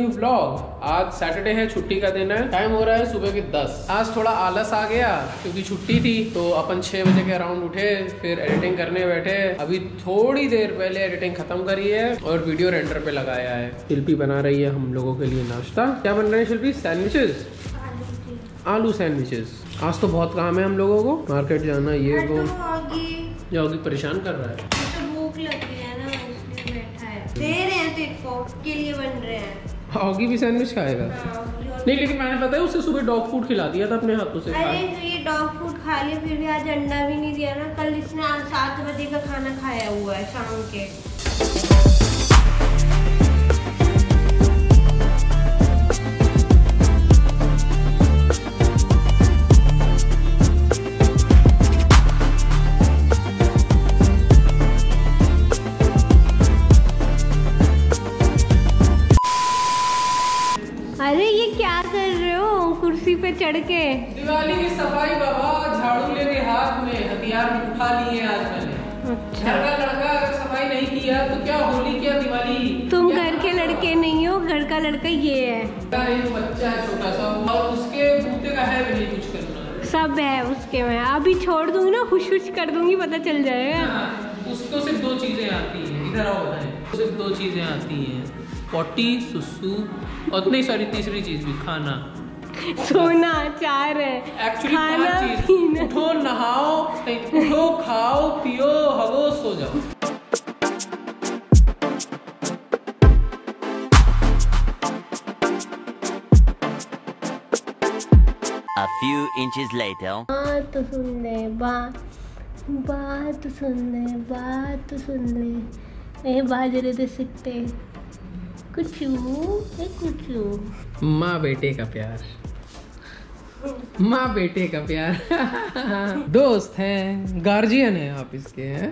Vlog. आज Saturday है, छुट्टी का दिन है। टाइम हो रहा है सुबह के 10। आज थोड़ा आलस आ गया क्योंकि छुट्टी थी, तो अपन 6 बजे के अराउंड उठे, फिर एडिटिंग करने बैठे। अभी थोड़ी देर पहले एडिटिंग खत्म करी है और वीडियो रेंडर पे लगाया है। शिल्पी बना रही है हम लोगों के लिए नाश्ता। क्या बन रहे हैं शिल्पी? सैंडविचेस, आलू सैंडविचेस। आज तो बहुत काम है हम लोगों को, मार्केट जाना, ये वो। जाओगी, परेशान कर रहा है। तो भूख लगी है ना, इसलिए बैठा है। दे रहे हैं तेरे को, के लिए बन रहे हैं। ऑगी भी सैंडविच खाएगा? नहीं, लेकिन मैंने पता है उसे सुबह डॉग फूड खिला दिया था अपने हाथों से। अरे तो ये डॉग फूड खा लिया, फिर भी आज अंडा भी नहीं दिया ना। कल इसने आज 7 बजे का खाना खाया हुआ है शाम के। अरे ये क्या कर रहे हो कुर्सी पे चढ़ के? दिवाली की सफाई बाबा, झाड़ू लेके हाथ में, हथियार उठा लिए आज मैंने। अच्छा। घर का लड़का अगर सफाई नहीं किया तो क्या होली, क्या दिवाली? तुम घर के लड़के नहीं हो, घर का लड़का ये है। एक बच्चा है छोटा सा, और उसके बूते का है भी नहीं कुछ करना। सब है उसके में। अभी छोड़ दूंगी ना, हुश हुश कर दूंगी, पता चल जाएगा। उसको सिर्फ 2 चीजें आती हैं, इधर आओ बताएं। सिर्फ 2 चीजें आती हैं, पॉटी, सुसु, और इतनी सारी तीसरी चीज भी, खाना। सोना 4 है, एक्चुअली खाना 5 चीज। उठो, नहाओ, उठो, खाओ, पियो, हगो, सो जाओ। A few inches later. बात सुन ले, बात सुन ले, बात सुन ले। ए बाजरे दे सकते कुछ माँ बेटे का प्यार, माँ बेटे का प्यार। दोस्त हैं, गार्जियन है आप इसके हैं।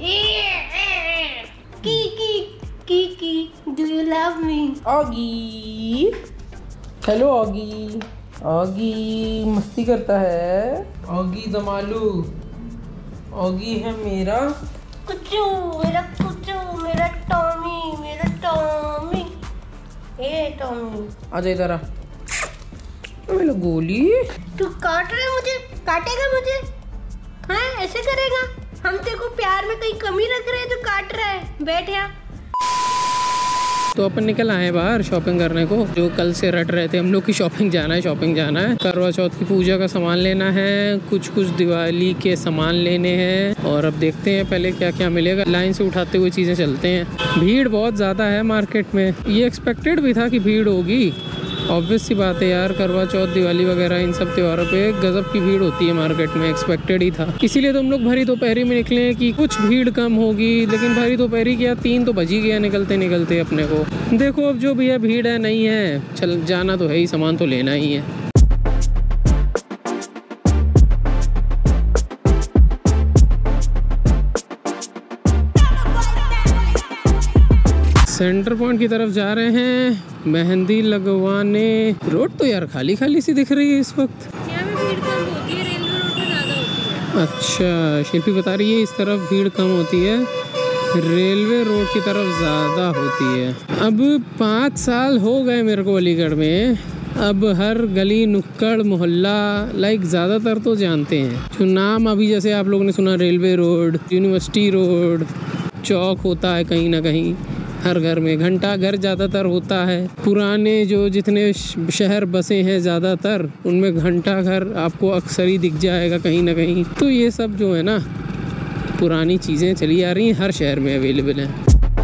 की do you love me? Oggy, hello Oggy. Oggy मस्ती करता है। ऑगी दमालू, ऑगी है मेरा कुचू, मेरा टॉमी, मेरा टॉमी। ए टॉमी, आजा इधर आ। मेरा गोली। तू काट रहा है मुझे? काटेगा मुझे? हाँ ऐसे करेगा? हम तेरे को प्यार में कहीं कमी रख रहे हैं जो काट रहा है? बैठ यहाँ। तो अपन निकल आए बाहर शॉपिंग करने को, जो कल से रट रहे थे हम लोग की शॉपिंग जाना है। करवा चौथ की पूजा का सामान लेना है, कुछ दिवाली के सामान लेने हैं, और अब देखते हैं पहले क्या क्या मिलेगा। लाइन से उठाते हुए चीज़ें चलते हैं। भीड़ बहुत ज़्यादा है मार्केट में, ये एक्सपेक्टेड भी था कि भीड़ होगी। ऑब्वियस सी बात है यार, करवा चौथ, दिवाली वगैरह इन सब त्योहारों पे गजब की भीड़ होती है मार्केट में, एक्सपेक्टेड ही था। इसीलिए तो हम लोग भरी दोपहरी में निकले हैं कि कुछ भीड़ कम होगी, लेकिन भरी दोपहरी क्या 3 तो बज ही गया निकलते अपने को। देखो अब जो भी है, भीड़ है नहीं है, चल जाना तो है ही, सामान तो लेना ही है। सेंटर पॉइंट की तरफ जा रहे हैं मेहंदी लगवाने। रोड तो यार खाली सी दिख रही है इस वक्त। यहाँ पे भीड़ कम होती है, रेलवे रोड पे ज़्यादा होती है। अच्छा, शिल्पी बता रही है इस तरफ भीड़ कम होती है, रेलवे रोड की तरफ ज़्यादा होती है। अब 5 साल हो गए मेरे को अलीगढ़ में, अब हर गली नुक्कड़ मोहल्ला ज़्यादातर तो जानते हैं। जो नाम अभी जैसे आप लोगों ने सुना, रेलवे रोड, यूनिवर्सिटी रोड, चौक होता है कहीं ना कहीं हर घर में, घंटा घर ज़्यादातर होता है। पुराने जो जितने शहर बसे हैं ज़्यादातर, उनमें घंटा घर आपको अक्सर ही दिख जाएगा कहीं ना कहीं। तो ये सब जो है ना पुरानी चीज़ें चली आ रही हैं, हर शहर में अवेलेबल हैं।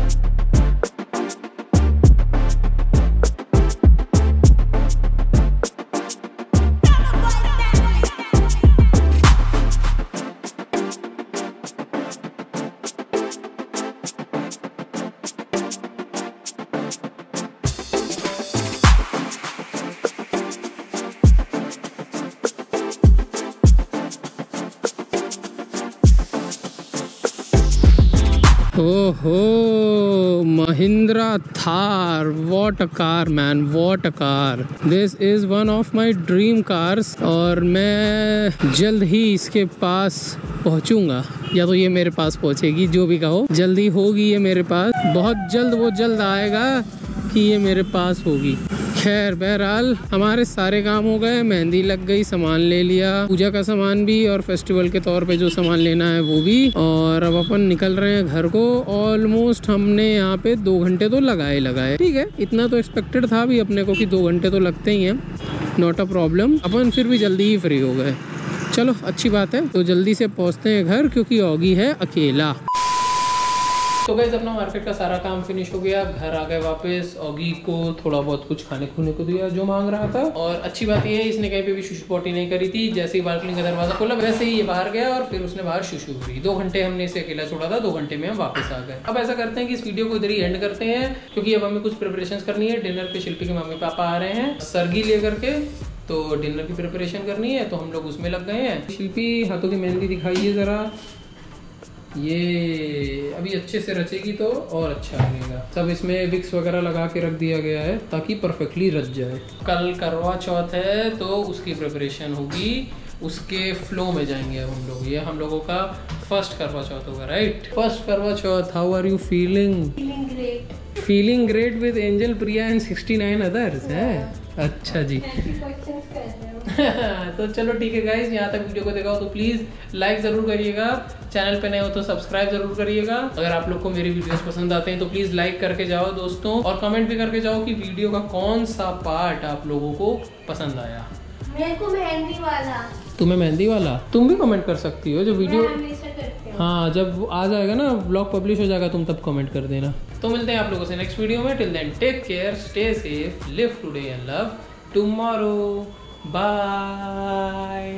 ओहो, Mahindra Thar, what a car man, what a car. This is one of my dream cars, और मैं जल्द ही इसके पास पहुंचूंगा, या तो ये मेरे पास पहुंचेगी, जो भी कहो, जल्दी होगी ये मेरे पास। बहुत जल्द वो जल्द आएगा कि ये मेरे पास होगी। खैर बहरहाल हमारे सारे काम हो गए, मेहंदी लग गई, सामान ले लिया, पूजा का सामान भी और फेस्टिवल के तौर पे जो सामान लेना है वो भी, और अब अपन निकल रहे हैं घर को। ऑलमोस्ट हमने यहाँ पे 2 घंटे तो लगाए। ठीक है, इतना तो एक्सपेक्टेड था भी अपने को कि 2 घंटे तो लगते ही हैं, नॉट अ प्रॉब्लम। अपन फिर भी जल्दी ही फ्री हो गए। चलो अच्छी बात है, तो जल्दी से पहुँचते हैं घर क्योंकि ऑगी है अकेला। तो गाइस अपना मार्केट का सारा काम फिनिश हो गया, घर आ गए वापस। ऑगी को थोड़ा बहुत कुछ खाने खुने को दिया जो मांग रहा था, और अच्छी बात ये है इसने कहीं पे भी शुशु पोटी नहीं करी थी। जैसे ही बालकनी का दरवाजा खोला वैसे ही ये बाहर गया और फिर उसने बाहर शुशु करी। 2 घंटे हमने इसे अकेला छोड़ा था, 2 घंटे में हम वापस आ गए। अब ऐसा करते हैं कि इस वीडियो को इधर ही एंड करते हैं क्योंकि अब हमें कुछ प्रिपरेशन करनी है। डिनर पे शिल्पी के मम्मी पापा आ रहे हैं सरगी लेकर के, तो डिनर की प्रिपरेशन करनी है, तो हम लोग उसमें लग गए हैं। शिल्पी हाथों की मेहंदी दिखाइए जरा, ये अभी अच्छे से रचेगी तो और अच्छा लगेगा। सब इसमें विक्स वगैरह लगा के रख दिया गया है ताकि परफेक्टली रच जाए। कल करवा चौथ है तो उसकी प्रिपरेशन होगी, उसके फ्लो में जाएंगे अब हम लोग। ये हम लोगों का फर्स्ट करवा चौथ होगा, right? First Karva Chauth. How are you feeling? Feeling great with Angel, Priya and 69 others है। अच्छा जी तो चलो ठीक है गाइज, यहाँ तक वीडियो को देखा हो तो प्लीज़ लाइक ज़रूर करिएगा, चैनल पे नए हो तो सब्सक्राइब ज़रूर करिएगा। अगर आप लोग को मेरी वीडियोस पसंद आते हैं तो प्लीज़ लाइक करके जाओ दोस्तों, और कमेंट भी करके जाओ कि वीडियो का कौन सा पार्ट आप लोगों को पसंद आया। मेरे को मेहंदी वाला। तुम्हें मेहंदी वाला? तुम भी कमेंट कर सकती हो जो वीडियो, हाँ जब आ जाएगा ना ब्लॉग पब्लिश हो जाएगा तुम तब कमेंट कर देना। तो मिलते हैं आप लोगों से नेक्स्ट वीडियो में। Till then take care, stay safe, live today and love tomorrow. Bye.